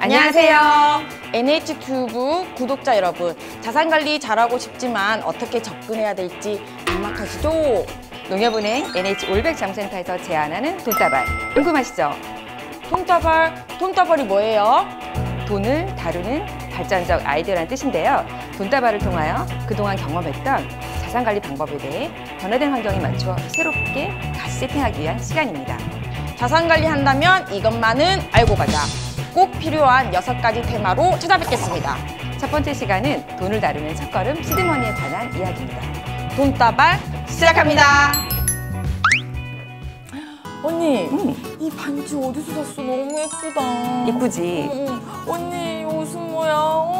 안녕하세요. NH튜브 구독자 여러분, 자산관리 잘하고 싶지만 어떻게 접근해야 될지 막막하시죠? 농협은행 NH올백자문센터에서 제안하는 돈다발, 궁금하시죠? 돈다발이 뭐예요? 돈을 다루는 발전적 아이디어라는 뜻인데요. 돈다발을 통하여 그동안 경험했던 자산관리 방법에 대해 변화된 환경에 맞춰 새롭게 다시 세팅하기 위한 시간입니다. 자산관리 한다면 이것만은 알고 가자. 꼭 필요한 6가지 테마로 찾아뵙겠습니다. 첫 번째 시간은 돈을 다루는 첫걸음 시드머니에 관한 이야기입니다. 돈다발 시작합니다. 언니, 이 반지 어디서 샀어? 너무 예쁘다. 이쁘지? 언니, 이 옷은 뭐야?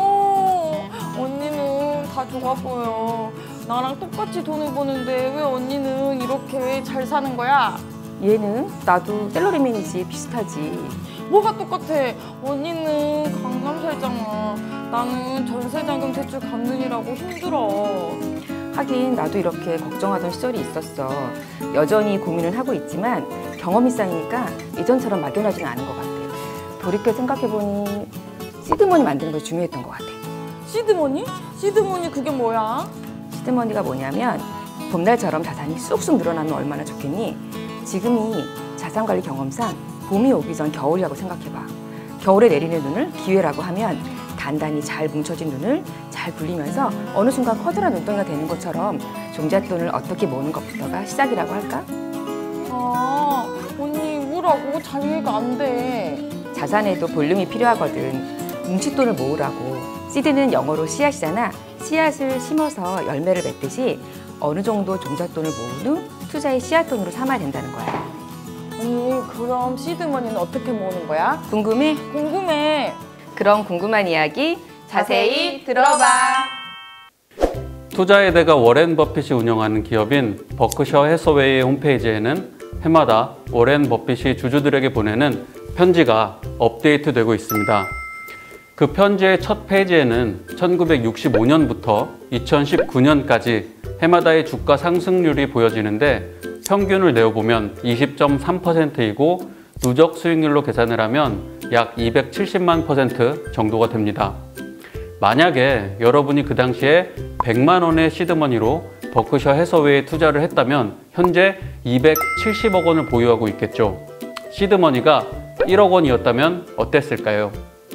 언니는 다 좋아 보여. 나랑 똑같이 돈을 버는데 왜 언니는 이렇게 잘 사는 거야? 얘는 나도 셀러리맨이지, 비슷하지. 뭐가 똑같아? 언니는 강남 살잖아. 나는 전세자금 대출 갚느라고 힘들어. 하긴 나도 이렇게 걱정하던 시절이 있었어. 여전히 고민을 하고 있지만 경험이 쌓이니까 예전처럼 막연하지는 않은 것 같아. 돌이켜 생각해보니 시드머니 만드는 게 중요했던 것 같아. 시드머니? 시드머니 그게 뭐야? 시드머니가 뭐냐면 봄날처럼 자산이 쑥쑥 늘어나면 얼마나 좋겠니? 지금이 자산관리 경험상 봄이 오기 전 겨울이라고 생각해봐. 겨울에 내리는 눈을 기회라고 하면 단단히 잘 뭉쳐진 눈을 잘 굴리면서 어느 순간 커다란 눈덩이가 되는 것처럼 종잣돈을 어떻게 모으는 것부터가 시작이라고 할까? 아, 언니 뭐라고? 잘 이해가 안 돼. 자산에도 볼륨이 필요하거든. 뭉칫돈을 모으라고. 씨드는 영어로 씨앗이잖아. 씨앗을 심어서 열매를 맺듯이 어느 정도 종잣돈을 모은 후 투자의 씨앗돈으로 삼아야 된다는 거야. 언니, 그럼 시드머니는 어떻게 모으는 거야? 궁금해? 궁금해. 그럼 궁금한 이야기 자세히 들어봐. 투자의 대가 워렌 버핏이 운영하는 기업인 버크셔 해서웨이의 홈페이지에는 해마다 워렌 버핏이 주주들에게 보내는 편지가 업데이트되고 있습니다. 그 편지의 첫 페이지에는 1965년부터 2019년까지 해마다의 주가 상승률이 보여지는데 평균을 내어보면 20.3%이고 누적 수익률로 계산을 하면 약 270만 % 정도가 됩니다. 만약에 여러분이 그 당시에 100만 원의 시드머니로 버크셔 해서웨이에 투자를 했다면 현재 270억 원을 보유하고 있겠죠. 시드머니가 1억 원이었다면 어땠을까요?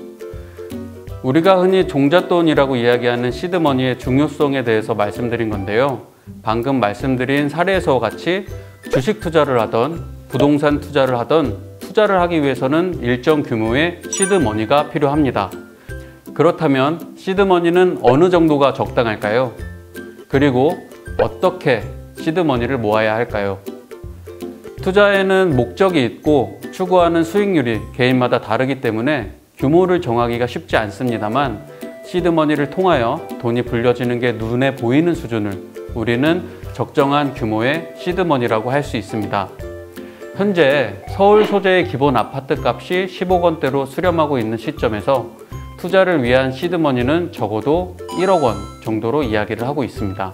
우리가 흔히 종잣돈이라고 이야기하는 시드머니의 중요성에 대해서 말씀드린 건데요. 방금 말씀드린 사례에서와 같이 주식 투자를 하던 부동산 투자를 하던 투자를 하기 위해서는 일정 규모의 시드머니가 필요합니다. 그렇다면 시드머니는 어느 정도가 적당할까요? 그리고 어떻게 시드머니를 모아야 할까요? 투자에는 목적이 있고 추구하는 수익률이 개인마다 다르기 때문에 규모를 정하기가 쉽지 않습니다만 시드머니를 통하여 돈이 불려지는 게 눈에 보이는 수준을 우리는 적정한 규모의 시드머니라고 할 수 있습니다. 현재 서울 소재의 기본 아파트 값이 10억 원대로 수렴하고 있는 시점에서 투자를 위한 시드머니는 적어도 1억 원 정도로 이야기를 하고 있습니다.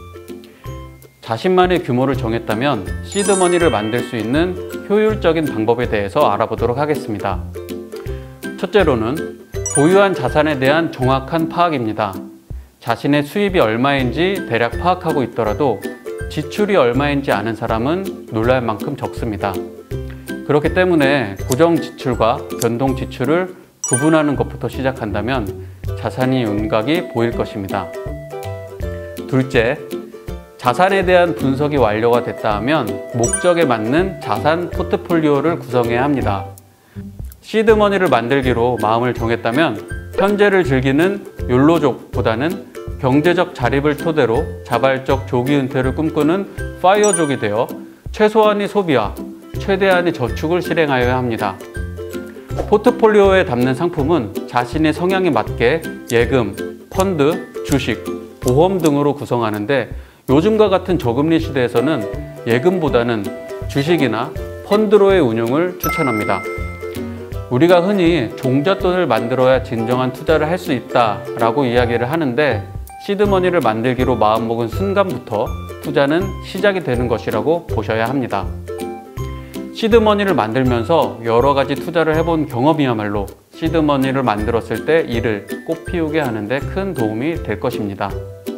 자신만의 규모를 정했다면 시드머니를 만들 수 있는 효율적인 방법에 대해서 알아보도록 하겠습니다. 첫째로는 보유한 자산에 대한 정확한 파악입니다. 자신의 수입이 얼마인지 대략 파악하고 있더라도 지출이 얼마인지 아는 사람은 놀랄 만큼 적습니다. 그렇기 때문에 고정 지출과 변동 지출을 구분하는 것부터 시작한다면 자산의 윤곽이 보일 것입니다. 둘째, 자산에 대한 분석이 완료가 됐다 하면 목적에 맞는 자산 포트폴리오를 구성해야 합니다. 시드머니를 만들기로 마음을 정했다면 현재를 즐기는 욜로족보다는 경제적 자립을 토대로 자발적 조기 은퇴를 꿈꾸는 파이어족이 되어 최소한의 소비와 최대한의 저축을 실행하여야 합니다. 포트폴리오에 담는 상품은 자신의 성향에 맞게 예금, 펀드, 주식, 보험 등으로 구성하는데 요즘과 같은 저금리 시대에서는 예금보다는 주식이나 펀드로의 운용을 추천합니다. 우리가 흔히 종잣돈을 만들어야 진정한 투자를 할 수 있다라고 이야기를 하는데 시드머니를 만들기로 마음먹은 순간부터 투자는 시작이 되는 것이라고 보셔야 합니다. 시드머니를 만들면서 여러 가지 투자를 해본 경험이야말로 시드머니를 만들었을 때 이를 꽃피우게 하는데 큰 도움이 될 것입니다.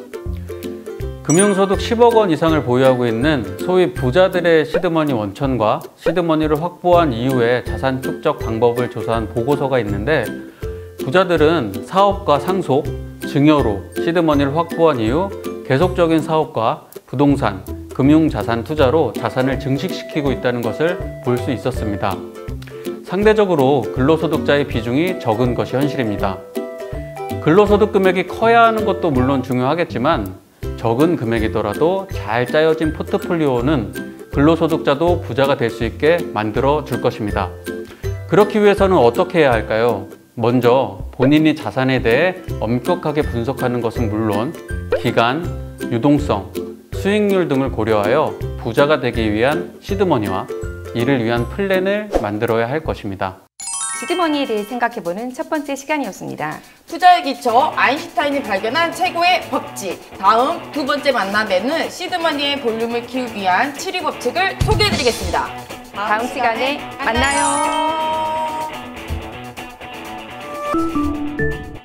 금융소득 10억 원 이상을 보유하고 있는 소위 부자들의 시드머니 원천과 시드머니를 확보한 이후의 자산 축적 방법을 조사한 보고서가 있는데, 부자들은 사업과 상속, 증여로 시드머니를 확보한 이후 계속적인 사업과 부동산, 금융자산 투자로 자산을 증식시키고 있다는 것을 볼 수 있었습니다. 상대적으로 근로소득자의 비중이 적은 것이 현실입니다. 근로소득 금액이 커야 하는 것도 물론 중요하겠지만, 적은 금액이더라도 잘 짜여진 포트폴리오는 근로소득자도 부자가 될 수 있게 만들어 줄 것입니다. 그렇기 위해서는 어떻게 해야 할까요? 먼저 본인이 자산에 대해 엄격하게 분석하는 것은 물론 기간, 유동성, 수익률 등을 고려하여 부자가 되기 위한 시드머니와 이를 위한 플랜을 만들어야 할 것입니다. 시드머니에 대해 생각해보는 첫 번째 시간이었습니다. 투자의 기초 아인슈타인이 발견한 최고의 법칙. 다음 두 번째 만나뵈는 시드머니의 볼륨을 키우기 위한 7위 법칙을 소개해드리겠습니다. 다음 시간에 만나요.